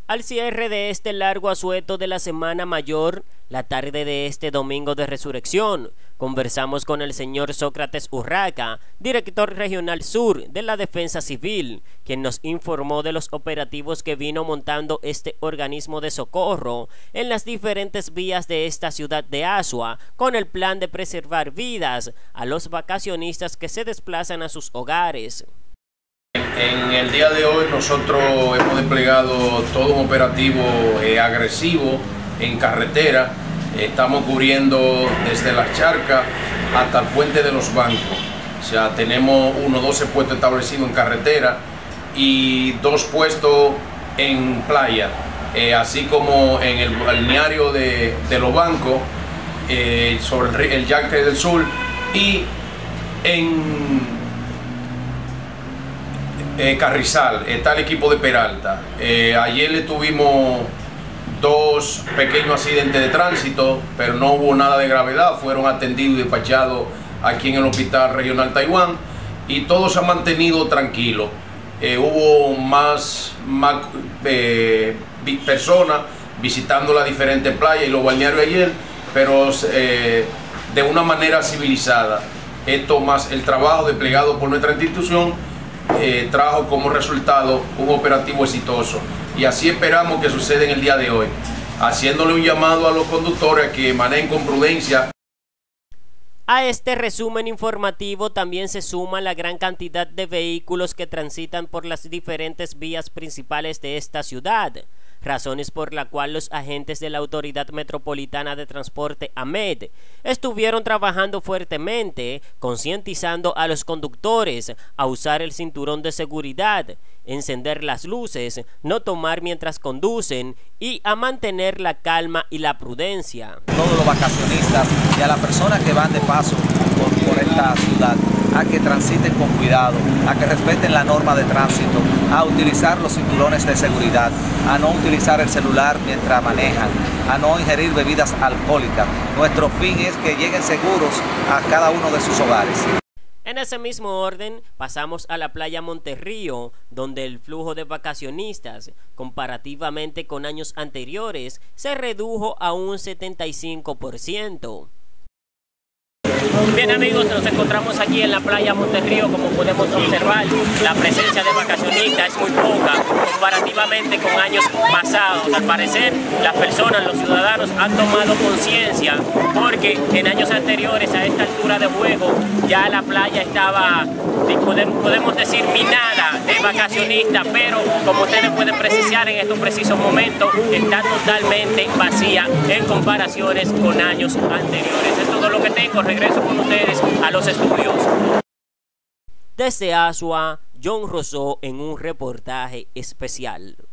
Al cierre de este largo asueto de la Semana Mayor, la tarde de este domingo de Resurrección, conversamos con el señor Sócrates Urraca, director regional sur de la Defensa Civil, quien nos informó de los operativos que vino montando este organismo de socorro en las diferentes vías de esta ciudad de Asua, con el plan de preservar vidas a los vacacionistas que se desplazan a sus hogares. En el día de hoy nosotros hemos desplegado todo un operativo agresivo en carretera. Estamos cubriendo desde las charcas hasta el puente de los bancos. O sea, tenemos 12 puestos establecidos en carretera y 2 puestos en playa, así como en el balneario de los bancos, sobre el Yaque del Sur, y en Carrizal está el equipo de Peralta. Ayer le tuvimos 2 pequeños accidentes de tránsito, pero no hubo nada de gravedad, fueron atendidos y despachados aquí en el Hospital Regional Taiwán y todo se ha mantenido tranquilo. Hubo más personas visitando las diferentes playas y los balnearios ayer, pero de una manera civilizada. Esto más el trabajo desplegado por nuestra institución trajo como resultado un operativo exitoso, y así esperamos que suceda en el día de hoy, haciéndole un llamado a los conductores a que manejen con prudencia. A este resumen informativo también se suma la gran cantidad de vehículos que transitan por las diferentes vías principales de esta ciudad, razones por la cual los agentes de la Autoridad Metropolitana de Transporte AMET estuvieron trabajando fuertemente, concientizando a los conductores a usar el cinturón de seguridad, encender las luces, no tomar mientras conducen y a mantener la calma y la prudencia. Todos los vacacionistas y a las personas que van de paso por esta ciudad, a que transiten con cuidado, a que respeten la norma de tránsito, a utilizar los cinturones de seguridad, a no utilizar el celular mientras manejan, a no ingerir bebidas alcohólicas. Nuestro fin es que lleguen seguros a cada uno de sus hogares. En ese mismo orden, pasamos a la playa Monterrío, donde el flujo de vacacionistas, comparativamente con años anteriores, se redujo a un 75%. Bien amigos, nos encontramos aquí en la playa Monterrío. Como podemos observar, la presencia de vacacionistas es muy poca comparativamente con años pasados. Al parecer, las personas, los ciudadanos han tomado conciencia, porque en años anteriores a esta altura de juego ya la playa estaba, podemos decir, minada de vacacionistas, pero como ustedes pueden precisar en estos precisos momentos, está totalmente vacía en comparaciones con años anteriores. Es todo lo que tengo. Regreso con ustedes a los estudios. Desde Asua, John Rousseau en un reportaje especial.